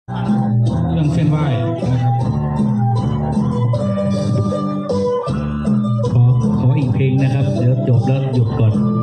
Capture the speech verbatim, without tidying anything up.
เครื่องเส้นไหว้นะครับขอขออีกเพลงนะครับเดี๋ยวจบแล้วหยุดก่อน